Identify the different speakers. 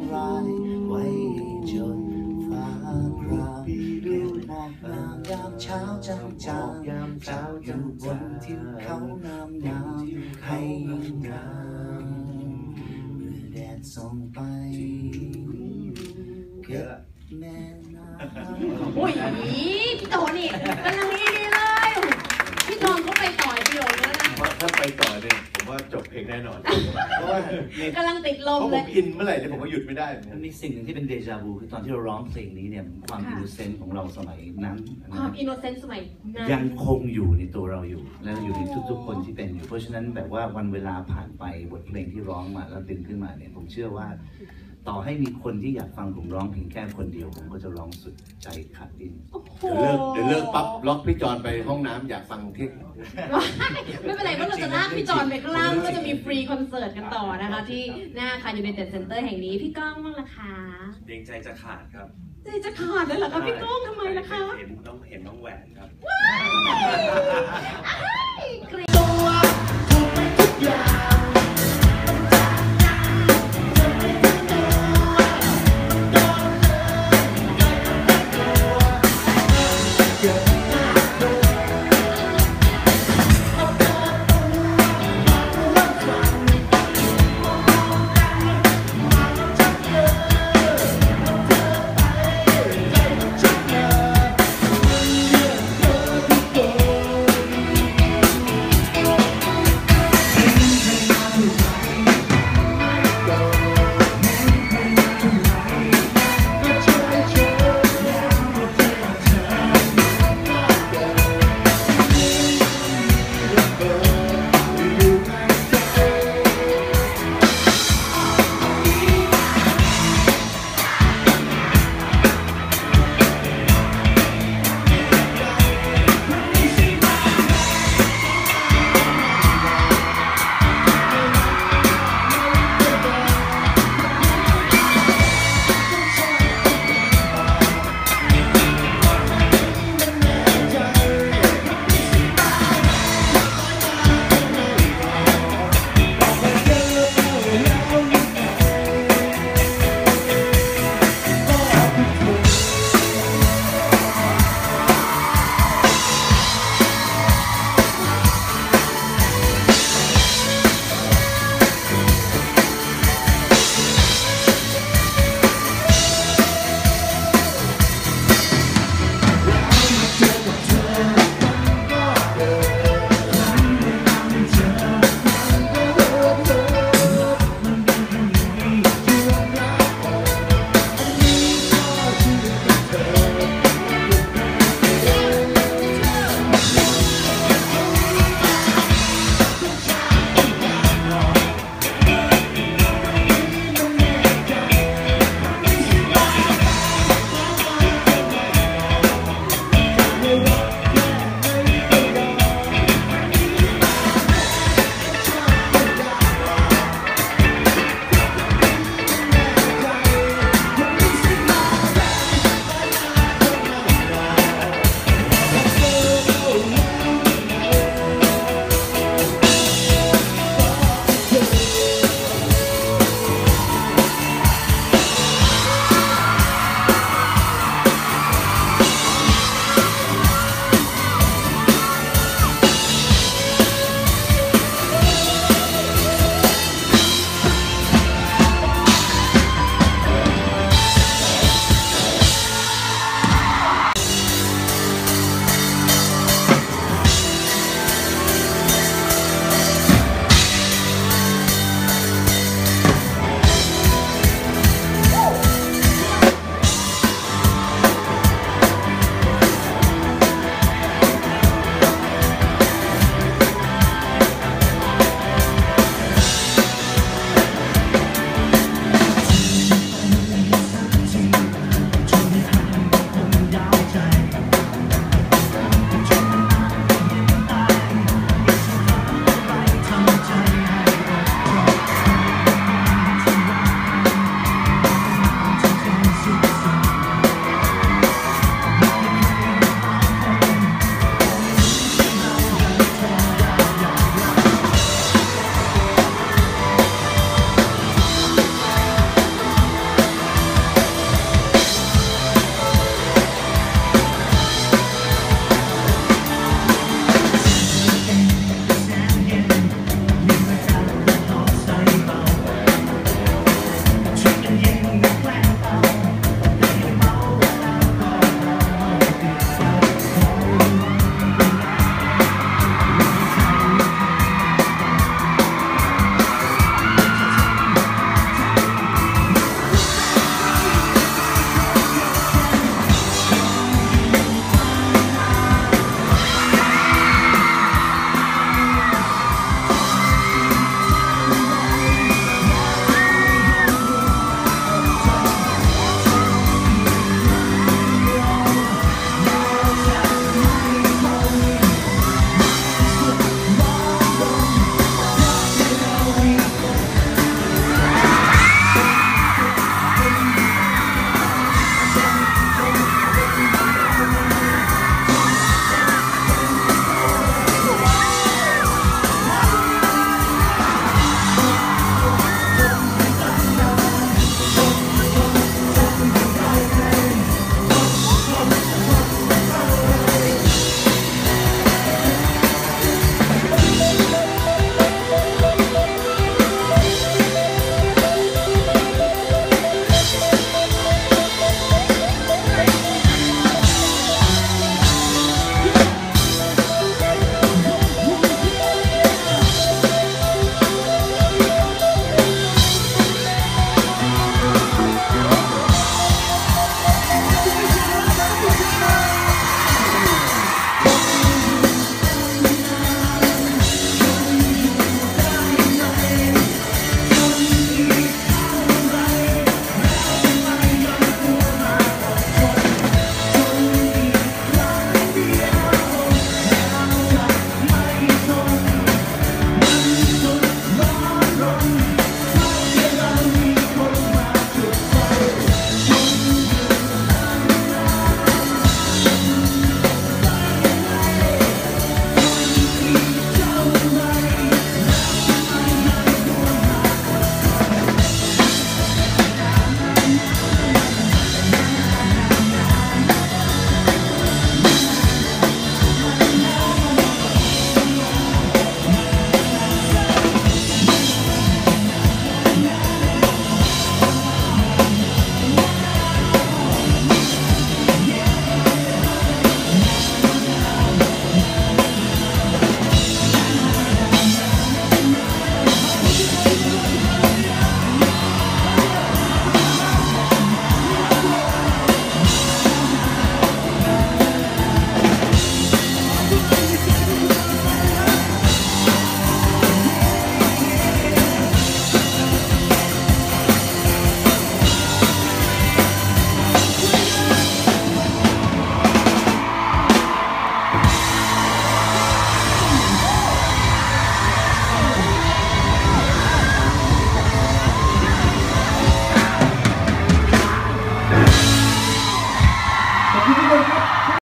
Speaker 1: ร้ายไว้จนฟ้าครามเรียกมองมายามเช้าจางจางอยู่บนทิวเขางามงามให้ยิ่งงามเมื่อแดดส่องไปเก็บแม่น้ำ
Speaker 2: โอ้ยพี่โตนี่กำลังดีเลยพี่โตเขาไปต่อยประโยคแล้วนะ
Speaker 3: ถ้าไปต่อเนี่ยผมว่าจบเพลงแน่นอนเพราะว่าก
Speaker 2: ำลังติดลม
Speaker 3: เพราะ
Speaker 2: เล
Speaker 3: ผม
Speaker 2: ย
Speaker 3: อินเมื่อไหร่เนี่ยผมก็หยุดไม่ได้
Speaker 1: มันมีสิ่งหนึ่งที่เป็นเดจาวูคือตอนที่เราร้องเพลงนี้เนี่ยความอินโนเซนต์ของเราสมัยนั้น
Speaker 2: ความอินโนเซนต์สมัยนั้น
Speaker 1: ยังคงอยู่ในตัวเราอยู่และอยู่ในทุกๆคนที่เป็นอยู่เพราะฉะนั้นแบบว่าวันเวลาผ่านไปบทเพลงที่ร้องมาแล้วดึงขึ้นมาเนี่ยผมเชื่อว่าต่อให้มีคนที่อยากฟังผมร้องเพียงแค่คนเดียวผมก็จะร้องสุดใจขาดดิ้น
Speaker 3: เดี๋ยวเลิกปั๊บล็อกพี่จอนไปห้องน้ำอยากฟังเที่ยง
Speaker 2: ไม่เป็นไรเพราะเราจะลากพี่จอนไปข้างล่างก็จะมีฟรีคอนเสิร์ตกันต่อนะคะที่หน้าอาคารยูไนเต็ดเซ็นเตอร์แห่งนี้พี่ก้องบ้างล่ะคะ
Speaker 4: เพลงใจจะขาดครับ
Speaker 2: ใจจะขาดเลยเหรอคะพี่ก้องทำไมล่ะคะ
Speaker 4: เห็นน้องแหวนครับ
Speaker 2: ตัวถูกไปทุกอย่าง